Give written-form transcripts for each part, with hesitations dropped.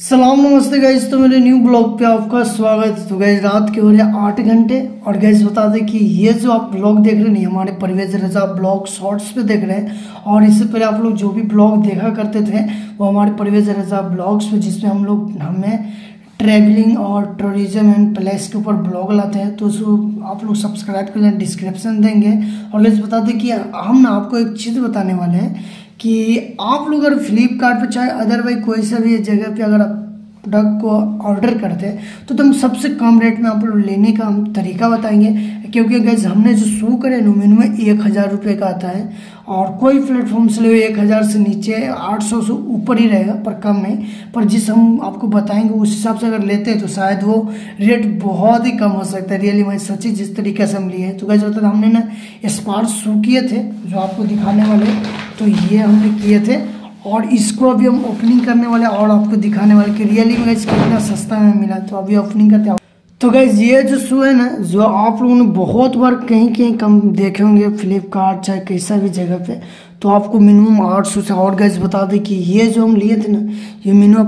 सलाम नमस्ते गाइज। तो मेरे न्यू ब्लॉग पे आपका स्वागत है। तो गाइज रात के हो रहे 8 घंटे और गाइज बता दें कि ये जो आप ब्लॉग देख रहे हैं नहीं, हमारे परवेज रजा ब्लॉग शॉर्ट्स पे देख रहे हैं। और इससे पहले आप लोग जो भी ब्लॉग देखा करते थे वो हमारे परवेज रजा ब्लॉग्स पे, जिसमें हमें ट्रैवलिंग और टूरिज्म एंड प्लेस के ऊपर ब्लॉग लाते हैं। तो उसको आप लोग सब्सक्राइब कर लें, डिस्क्रिप्शन देंगे। और गाइज बता दें कि हम ना आपको एक चीज़ बताने वाले हैं कि आप लोग अगर फ्लिपकार्ट पे चाहे अदरवाइज कोई सा भी जगह पे अगर आप प्रोडक्ट को ऑर्डर करते हैं तो तुम सबसे कम रेट में आप लोग लेने का हम तरीका बताएंगे। क्योंकि गाइस हमने जो शुरू करे ना मिनिमम 1000 रुपये का आता है और कोई प्लेटफॉर्म से ले 1000 से नीचे 800 से ऊपर ही रहेगा, पर कम नहीं। पर जिस हम आपको बताएंगे उस हिसाब से अगर लेते हैं तो शायद वो रेट बहुत ही कम हो सकता है। रियली मैं सच्ची जिस तरीके से हम लिए हैं। तो गाइस बता हमने ना स्पार्क शुरू किए थे जो आपको दिखाने वाले, तो ये हमने किए थे और इसको अभी हम ओपनिंग करने वाले और आपको दिखाने वाले कि रियली में गाइस कितना सस्ता में मिला। तो अभी ओपनिंग करते हैं। तो गाइस ये जो शू है ना, जो आप लोगों ने बहुत बार कहीं कहीं कम देखे होंगे फ्लिपकार्ट चाहे कैसा भी जगह पे, तो आपको मिनिमम 800 से। और गाइस बता दें कि ये जो हम लिए थे ना, ये मिनिमम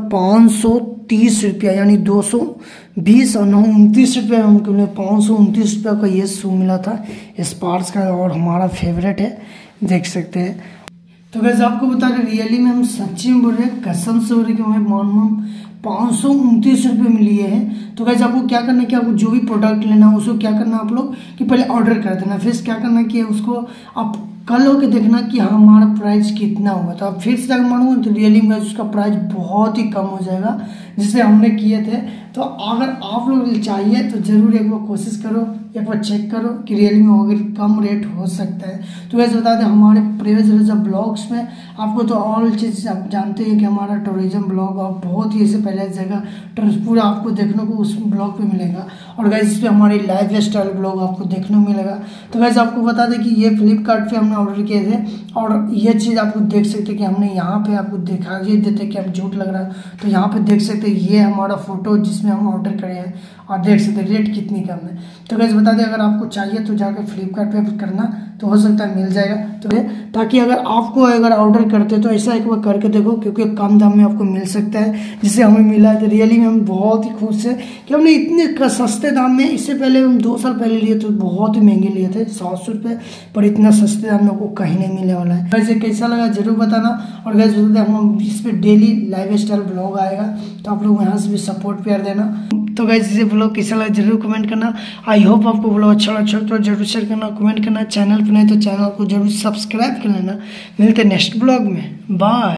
530 रुपया यानी 220 और 29 रुपये हमको 529 रुपये का ये शू मिला था स्पार्क्स का, और हमारा फेवरेट है, देख सकते हैं। तो वैसे आपको बता रहे रियली में हम सच्ची में बोल रहे हैं, कसम से बोल रहे कि हमें मिनिमम 529 रुपये में लिए हैं। तो वैसे आपको क्या करना है कि आपको जो भी प्रोडक्ट लेना है उसको क्या करना है आप लोग कि पहले ऑर्डर कर देना, फिर क्या करना है कि उसको आप कल होकर देखना कि हाँ हमारा प्राइस कितना होगा। तो आप फिर से जाकर मानोगे तो रियली में उसका प्राइस बहुत ही कम हो जाएगा जिसे हमने किए थे। तो अगर आप लोग चाहिए तो ज़रूर एक बार कोशिश करो, एक बार चेक करो कि रियली में अगर कम रेट हो सकता है। तो वैसे बता दें हमारे प्रीवियस रजा ब्लॉग्स में आपको तो ऑल चीज़ आप जानते हैं कि हमारा टूरिज्म ब्लॉग और बहुत ही ऐसे पहले जगह पूरा आपको देखने को उस ब्लॉग पे मिलेगा। और गाइस इस पर हमारी लाइफ स्टाइल ब्लॉग आपको देखने को मिलेगा। तो गाइस आपको बता दें कि ये फ्लिपकार्ट पे हमने ऑर्डर किए थे और ये चीज़ आपको देख सकते हैं कि हमने यहाँ पे आपको दिखा ये देते कि हम झूठ लग रहा है। तो यहाँ पे देख सकते हैं ये हमारा फोटो जिसमें हम ऑर्डर करे हैं और देख सकते हैं रेट कितनी कम है। तो गाइस बता दें अगर आपको चाहिए तो जाकर फ्लिपकार्ट पे करना, तो हो सकता है मिल जाएगा। तो ताकि अगर आपको अगर ऑर्डर करते तो ऐसा एक बार करके देखो, क्योंकि कम दाम में आपको मिल सकता है जिससे हमें मिला है। तो रियली में हम बहुत ही खुश है कि हमने इतने सस्ते दाम में, इससे पहले हम 2 साल पहले लिए तो बहुत ही महंगे लिए थे 700 रुपये, पर इतना सस्ते दाम में आपको कहीं नहीं मिलने वाला है। वैसे कैसा लगा जरूर बताना। और गाइस बता दें हम इस पर डेली लाइफ स्टाइल ब्लॉग आएगा, तो आप लोग यहाँ से भी सपोर्ट प्यार देना। तो गाइस इसे ब्लॉग कैसा लगा जरूर कमेंट करना। आई होप आपको ब्लॉग अच्छा लगा तो जरूर शेयर करना, कमेंट करना। चैनल पर नहीं तो चैनल को जरूर सब्सक्राइब कर लेना। मिलते नेक्स्ट ब्लॉग में, बाय।